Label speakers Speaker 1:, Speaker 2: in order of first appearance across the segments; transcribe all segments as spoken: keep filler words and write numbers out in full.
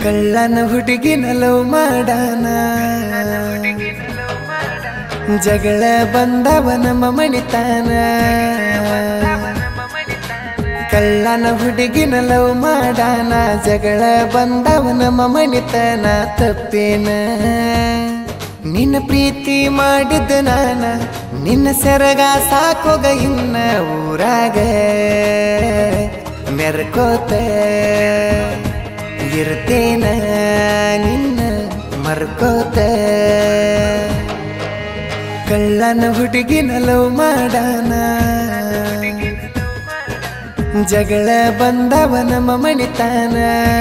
Speaker 1: ಕಳ್ಳನ ಹುಡುಗಿನ ಲವ್ ಮಾಡಾನ ಜಗಳ ಬಂದವ ನಮ್ಮ ಮಣಿತಾನ ಕಳ್ಳನ ಹುಡುಗಿನ ಲವ್ ಮಾಡಾನ ಜಗಳ ಬಂದವ ನಮ್ಮ ಮಣಿತಾನ ತಪ್ಪೇನ ನಿನ್ನ ಪ್ರೀತಿ ಮಾಡಿದ್ದ ನಾನ ನಿನ್ನ ಸೆರಗ ಸಾಕೋಗ ಇನ್ನ ಊರಾಗ ಮೆರ್ಕೋತ ಇರ್ತೇನ ನಿನ್ನ ಮರ್ಕೋತ ಕಳ್ಳನ ಹುಡುಗಿನ ಲವ್ ಮಾಡಾನ ಜಗಳ ಬಂದವ ನಮ್ಮ ಮಣಿತಾನ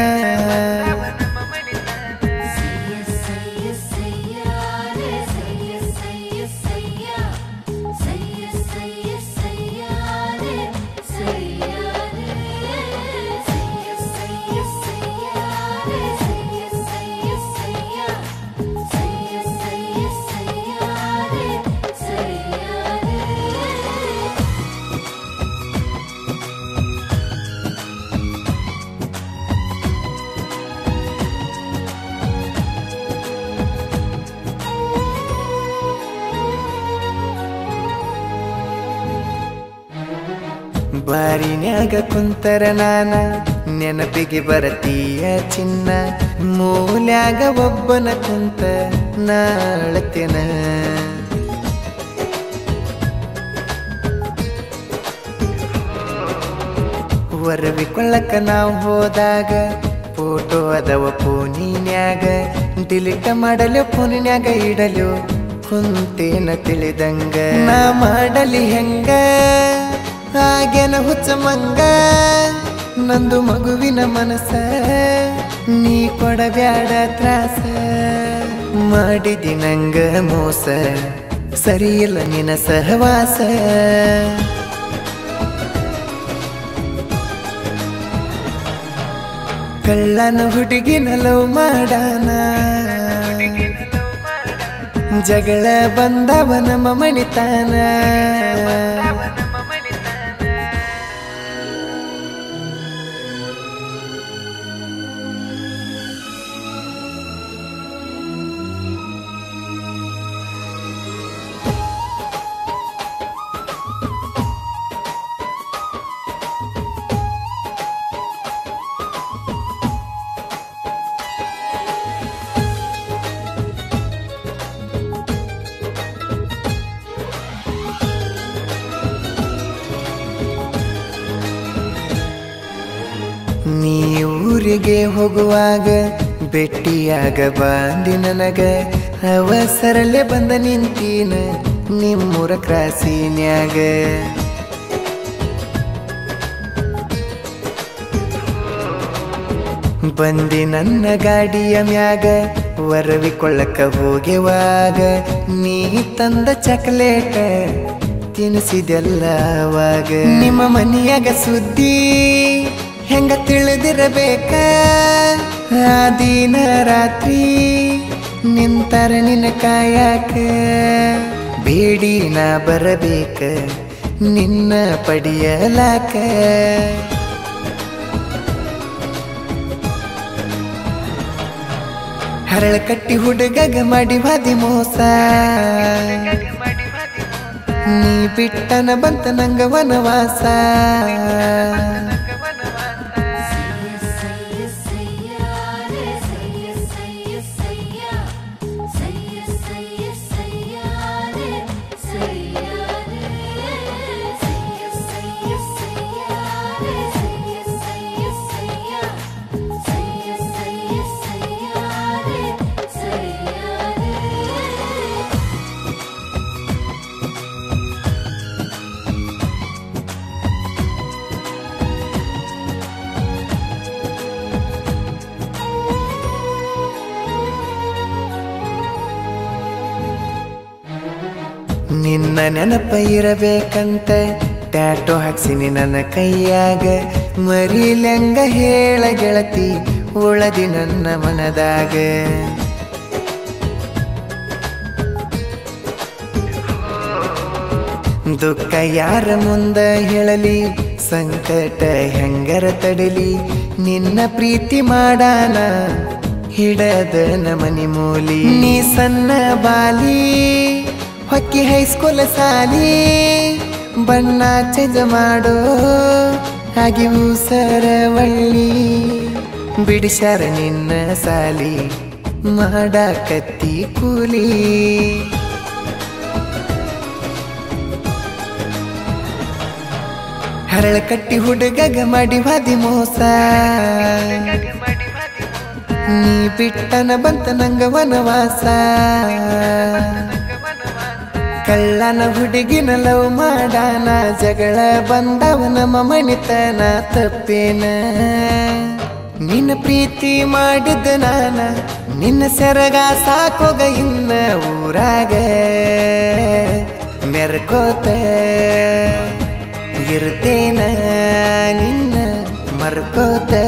Speaker 1: ಬಾರಿನ್ಯಾಗ ಕುಂತರ ನಾನ ನೆನಪಿಗೆ ಬರತೀಯ ಚಿನ್ನ ಮೂಲ್ಯಾಗ ಒಬ್ಬನ ಕುಂತ ನಾಳತೆನ ವರವಿಕೊಳ್ಳಕ ನಾವು ಹೋದಾಗ ಫೋಟೋ ಅದವ ಫೋನಿನ್ಯಾಗ ಡಿಲೀಟ್ ಮಾಡಲು ಫೋನಿನ್ಯಾಗ ಇಡಲು ಕುಂತೇನ ತಿಳಿದಂಗ ನಾ ಮಾಡಲಿ ಹೆಂಗ ಹಾಗೇನ ಹುಚ್ಚ ಮಂಗ ನಂದು ಮಗುವಿನ ಮನಸ ನೀ ಕೊಡಬ್ಯಾಡ ತ್ರಾಸ ಮಾಡಿದಿ ನಂಗ ಮೋಸ ಸರಿಯಿಲ್ಲ ನಿನ್ನ ಸಹವಾಸ ಕಳ್ಳನ ಹುಡುಗಿನ ಲವ್ ಮಾಡಾನ ಜಗಳ ಬಂದವ ನಮ್ಮ ಮಣಿತಾನ ನೀ ಊರಿಗೆ ಹೋಗುವಾಗ ಭೇಟಿಯಾಗ ಬಂದಿ ನನಗ ಅವಸರಲ್ಲೇ ಬಂದ ನಿಂತೀನ ನಿಮ್ಮೂರ ಕ್ರಾಸಿನ್ಯಾಗ ಬಂದಿ ನನ್ನ ಗಾಡಿಯ ಮ್ಯಾಗ ವರವಿಕೊಳ್ಳಕ ಹೋಗೆವಾಗ ನೀ ತಂದ ಚಾಕ್ಲೇಟ ತಿನ್ನಿಸಿದೆಲ್ಲ ಅವಾಗ ನಿಮ್ಮ ಮನೆಯಾಗ ಸುದ್ದಿ ಹೆಂಗ ತಿಳಿದಿರಬೇಕ ಆ ದಿನ ರಾತ್ರಿ ನಿಂತರ ನಿನ್ನ ಕಾಯಾಕ ಬೇಡಿ ನಾ ಬರಬೇಕ ನಿನ್ನ ಪಡಿಯಲಾಕ ಹರಳ ಕಟ್ಟಿ ಹುಡುಗಗ ಮಾಡಿ ಬಾದಿ ಮೋಸ ನೀ ಬಿಟ್ಟನ ಬಂತ ನಂಗ ವನವಾಸ ನಿನ್ನ ನೆನಪ ಇರಬೇಕಂತ ಟ್ಯಾಟೋ ಹಾಕ್ಸಿನಿ ನನ್ನ ಕೈಯಾಗ ಮರಿಲೆಂಗ ಹೇಳ ಗೆಳತಿ ಉಳದಿ ನನ್ನ ಮನದಾಗ ದುಃಖ ಯಾರ ಮುಂದ ಹೇಳಲಿ ಸಂಕಟ ಹೆಂಗರ ತಡಲಿ ನಿನ್ನ ಪ್ರೀತಿ ಮಾಡಾನ ಹಿಡದ ನಮನಿ ಮೂಲಿ ನೀ ಸಣ್ಣ ಬಾಲಿ ಹೊಕ್ಕಿ ಹೈಸ್ಕೂಲ ಸಾಲಿ ಬಣ್ಣ ಚೇಂಜ್ ಮಾಡೋ ಹಾಗೆ ಸರವಳ್ಳಿ ಬಿಡಿಸ್ಯಾರ ನಿನ್ನ ಸಾಲಿ ಮಾಡಾಕತ್ತಿ ಕೂಲಿ ಹರಳ ಕಟ್ಟಿ ಹುಡುಗಗ ಮಾಡಿ ವಾದಿ ಮೋಸ ನೀ ಬಿಟ್ಟನ ಬಂತ ನಂಗ ವನವಾಸ ಕಳ್ಳನ ಹುಡುಗಿನ ಲವ್ ಮಾಡಾನ ಜಗಳ ಬಂದವ ನಮ್ಮ ಮಣಿತನ ತಪ್ಪೇನ ನಿನ್ನ ಪ್ರೀತಿ ಮಾಡಿದ್ದ ನಾನ ನಿನ್ನ ಸೆರಗ ಸಾಕೋಗ ಇನ್ನ ಊರಾಗ ಮೆರ್ಕೋತ ಇರ್ತೇನ ನಿನ್ನ ಮರ್ಕೋತ